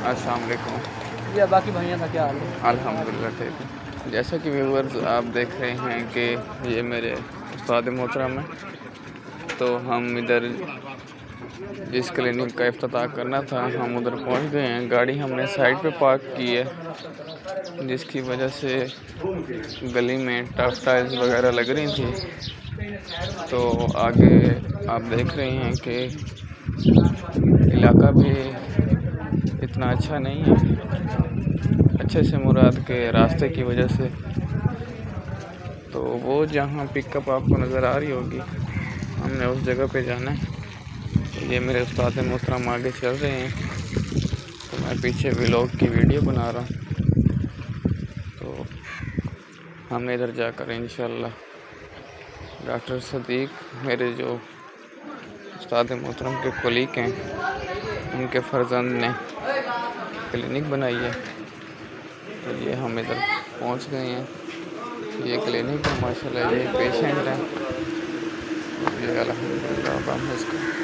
अस्सलाम वालेकुम। जी बाकी भैया का क्या हाल है? अल्हम्दुलिल्लाह ठीक है। जैसा कि व्यूअर्स आप देख रहे हैं कि ये मेरे उस्ताद मोहतरम है, तो हम इधर जिस क्लिनिक का इफ्तिताह करना था हम उधर पहुंच गए हैं। गाड़ी हमने साइड पे पार्क की है, जिसकी वजह से गली में टफ टाइल्स वगैरह लग रही थी। तो आगे आप देख रहे हैं कि इलाका भी इतना अच्छा नहीं है, अच्छे से मुराद के रास्ते की वजह से। तो वो जहाँ पिकअप आपको नज़र आ रही होगी, हमने उस जगह पे जाना है। ये मेरे उस्ताद मोहतरम आगे चल रहे हैं, तो मैं पीछे व्लॉग की वीडियो बना रहा हूँ। तो हमने इधर जाकर इंशाल्लाह डॉक्टर सदीक, मेरे जो उस्ताद मोहतरम के कोलीग हैं, उनके फर्जंद ने क्लिनिक बनाई है। तो ये हम इधर पहुंच गए हैं। ये क्लिनिक है माशाल्लाह, ये पेशेंट है। ये अल्हम्दुलिल्लाह अब हम इसको